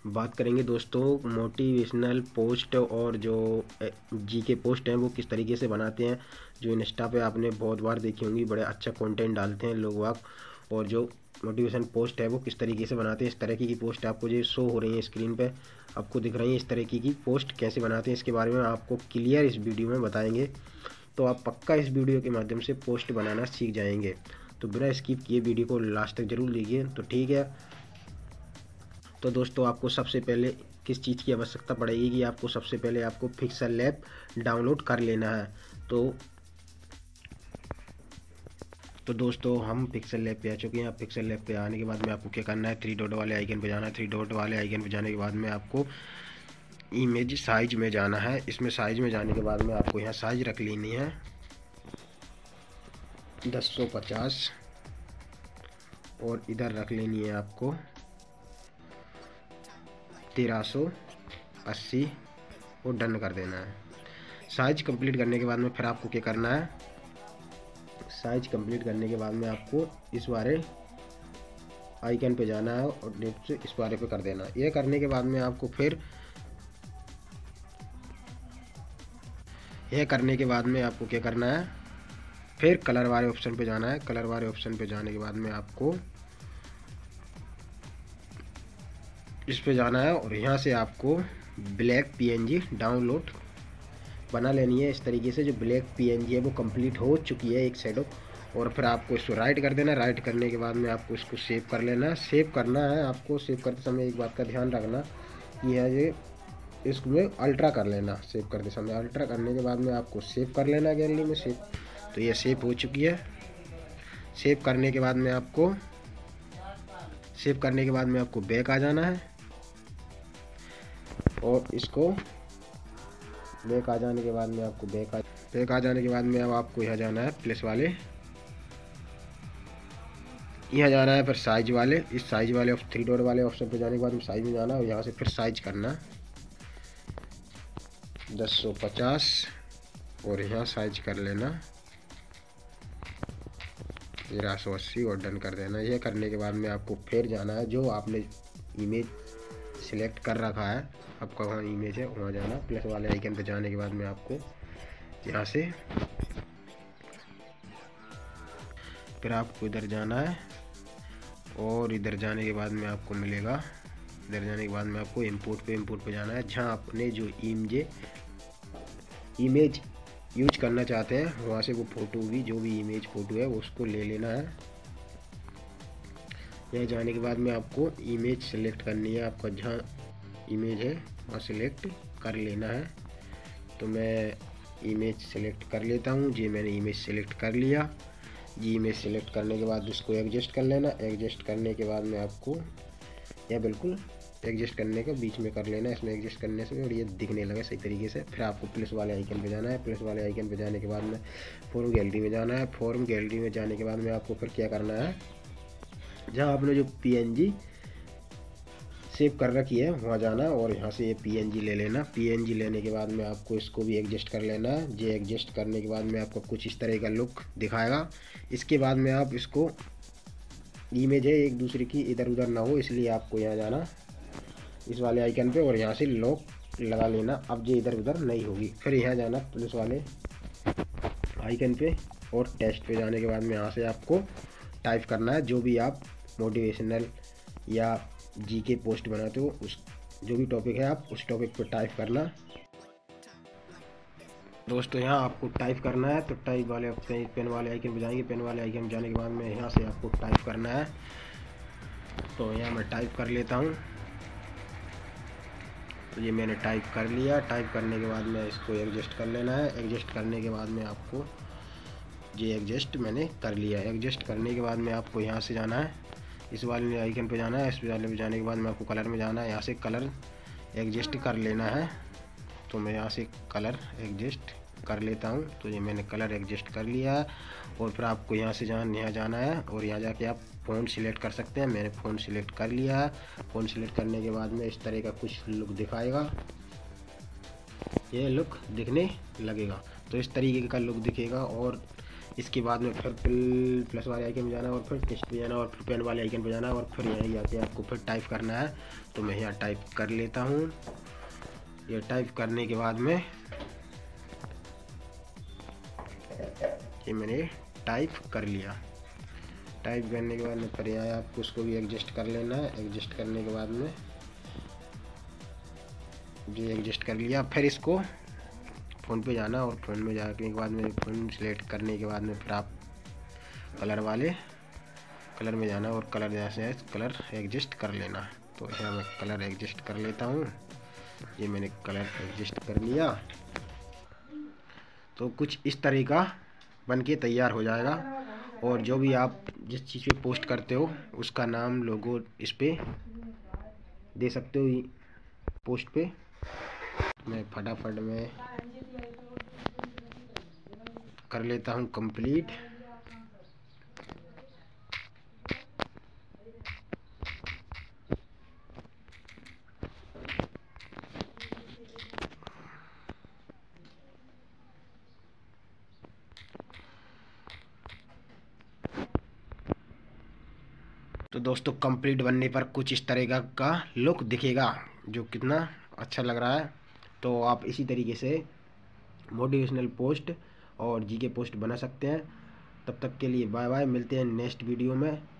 बात करेंगे दोस्तों मोटिवेशनल पोस्ट और जो जीके पोस्ट हैं वो किस तरीके से बनाते हैं। जो इंस्टा पे आपने बहुत बार देखी होंगी, बड़े अच्छा कंटेंट डालते हैं लोग वाग। और जो मोटिवेशन पोस्ट है वो किस तरीके से बनाते हैं, इस तरह की पोस्ट आपको जो शो हो रही है स्क्रीन पे आपको दिख रही है, इस तरह की पोस्ट कैसे बनाते हैं इसके बारे में आपको क्लियर इस वीडियो में बताएंगे। तो आप पक्का इस वीडियो के माध्यम से पोस्ट बनाना सीख जाएंगे। तो बिना स्किप किए वीडियो को लास्ट तक जरूर देखिए। तो ठीक है, तो दोस्तों आपको सबसे पहले किस चीज़ की आवश्यकता पड़ेगी कि आपको सबसे पहले आपको पिक्सेल लैब डाउनलोड कर लेना है। तो दोस्तों हम पिक्सेल लैब पे आ चुके हैं। आप पिक्सेल लैब पे आने के बाद में आपको क्या करना है, थ्री डॉट वाले आइकन पे जाना है। थ्री डॉट वाले आइकन पे जाने के बाद में आपको इमेज साइज में जाना है। इसमें साइज में जाने के बाद में आपको यहाँ साइज रख लेनी है 1050 और इधर रख लेनी है आपको 1380 और डन कर देना है। साइज कंप्लीट करने के बाद में फिर आपको क्या करना है, साइज कंप्लीट करने के बाद में आपको इस वाले आइकन पे जाना है और नेक्स्ट इस वाले पे कर देना है। यह करने के बाद में आपको फिर यह करने के बाद में आपको क्या करना है, फिर कलर वाले ऑप्शन पे जाना है। कलर वाले ऑप्शन पे जाने के बाद में आपको इस पे जाना है और यहाँ से आपको ब्लैक पीएनजी डाउनलोड बना लेनी है। इस तरीके से जो ब्लैक पीएनजी है वो कंप्लीट हो चुकी है एक शैडो। और फिर आपको इसको राइट कर देना है। राइट करने के बाद में आपको इसको सेव कर लेना है। सेव करना है आपको, सेव करते समय एक बात का ध्यान रखना कि है ये इसमें अल्ट्रा कर लेना। सेव करते समय अल्ट्रा करने के बाद में आपको सेव कर लेना गैलरी में सेव। तो ये सेव हो चुकी है। सेव करने के बाद में आपको बैक आ जाना है और इसको बैक आ जाने के बाद में आपको बैक आ जाने के बाद में अब आपको यहाँ जाना है प्लस वाले, यहाँ जाना है फिर साइज वाले। इस साइज वाले थ्री डॉट वाले ऑप्शन पे जाने के बाद में साइज में जाना है और यहाँ से फिर साइज करना 1050 और यहाँ साइज कर लेना 1380 और डन कर देना। यह करने के बाद में आपको फिर जाना है जो आपने इमेज सिलेक्ट कर रखा है, आपका वहाँ इमेज है वहाँ जाना। प्लस वाले आइकन पे जाने के बाद में आपको यहाँ से फिर आपको इधर जाना है और इधर जाने के बाद में आपको मिलेगा, इधर जाने के बाद में आपको इंपोर्ट पे जाना है। जहाँ आपने जो इमेज यूज करना चाहते हैं वहाँ से वो फ़ोटो भी जो भी इमेज फ़ोटो है उसको ले लेना है। यहाँ जाने के बाद में आपको इमेज सेलेक्ट करनी है। आपका जहाँ इमेज है वहाँ सेलेक्ट कर लेना है। तो मैं इमेज सेलेक्ट कर लेता हूँ जी। मैंने इमेज सेलेक्ट कर लिया जी। इमेज सेलेक्ट करने के बाद इसको एडजस्ट कर लेना। एडजस्ट करने के बाद में आपको यह बिल्कुल एडजस्ट करने का बीच में कर लेना। इसमें एडजस्ट करने से और ये दिखने लगे सही तरीके से। फिर आपको प्लस वाले आइकन पे जाना है। प्लस वाले आइकन पे जाने के बाद में फॉर्म गैलरी में जाना है। फॉर्म गैलरी में जाने के बाद में आपको फिर क्या करना है, जहाँ आपने जो पीएनजी सेव कर रखी है वहाँ जाना और यहाँ से ये पीएनजी ले लेना। पीएनजी लेने के बाद में आपको इसको भी एडजस्ट कर लेना है। ये एडजस्ट करने के बाद में आपको कुछ इस तरह का लुक दिखाएगा। इसके बाद में आप इसको इमेज है एक दूसरे की इधर उधर ना हो, इसलिए आपको यहाँ जाना इस वाले आइकन पे और यहाँ से लॉक लगा लेना। अब ये इधर उधर नहीं होगी। फिर यहाँ जाना प्लस वाले आइकन पे और टेक्स्ट पे जाने के बाद में यहाँ से आपको टाइप करना है जो भी आप मोटिवेशनल या जीके पोस्ट बनाते हो उस जो भी टॉपिक है आप उस टॉपिक पर टाइप करना। दोस्तों यहाँ आपको टाइप करना है। तो टाइप वाले पेन वाले आइकन पे जाएंगे। पेन वाले आइकन पे जाने के बाद में यहाँ से आपको टाइप करना है। तो यहाँ मैं टाइप कर लेता हूँ। तो ये मैंने टाइप कर लिया। टाइप करने के बाद में इसको एडजस्ट कर लेना है। एडजस्ट करने के बाद में आपको ये एडजस्ट मैंने कर लिया। एडजस्ट करने के बाद में आपको यहाँ से जाना है इस वाले आइकन पे जाना है। इस वाले पे जाने के बाद में आपको कलर में जाना है। यहाँ से कलर एडजस्ट कर लेना है। तो मैं यहाँ से कलर एडजस्ट कर लेता हूँ। तो ये मैंने कलर एडजस्ट कर लिया है। और फिर आपको यहाँ से यहाँ जाना है और यहाँ जाके आप फ़ॉन्ट सिलेक्ट कर सकते हैं। मैंने फ़ॉन्ट सिलेक्ट कर लिया है। फ़ॉन्ट सिलेक्ट करने के बाद में इस तरह का कुछ लुक दिखाएगा, ये लुक दिखने लगेगा। तो इस तरीके का लुक दिखेगा और इसके बाद में फिर प्लस वाले आइकन पे जाना और फिर टेक्स्ट पे जाना और फिर पेन वाले आइकन पे जाना और फिर यहीं जाके आपको फिर टाइप करना है। तो मैं यहाँ टाइप कर लेता हूँ। ये टाइप करने के बाद में ये मैंने टाइप कर लिया। टाइप करने के बाद में फिर यहाँ आपको उसको भी एडजस्ट कर लेना है। एडजस्ट करने के बाद में जी एडजस्ट कर लिया। फिर इसको फ़ोन पे जाना और फ़ोन में जाने के बाद में फ़ोन सेलेक्ट करने के बाद में फिर आप कलर वाले कलर में जाना और कलर जैसे कलर एडजस्ट कर लेना। तो यहाँ मैं कलर एडजस्ट कर लेता हूँ। ये मैंने कलर एडजस्ट कर लिया। तो कुछ इस तरह का बन के तैयार हो जाएगा। और जो भी आप जिस चीज़ पे पोस्ट करते हो उसका नाम लोगो इस पे दे सकते हो पोस्ट पे। मैं फटाफट में कर लेता हूँ कंप्लीट। तो दोस्तों कंप्लीट बनने पर कुछ इस तरह का लुक दिखेगा, जो कितना अच्छा लग रहा है। तो आप इसी तरीके से मोटिवेशनल पोस्ट और जीके पोस्ट बना सकते हैं। तब तक के लिए बाय बाय, मिलते हैं नेक्स्ट वीडियो में।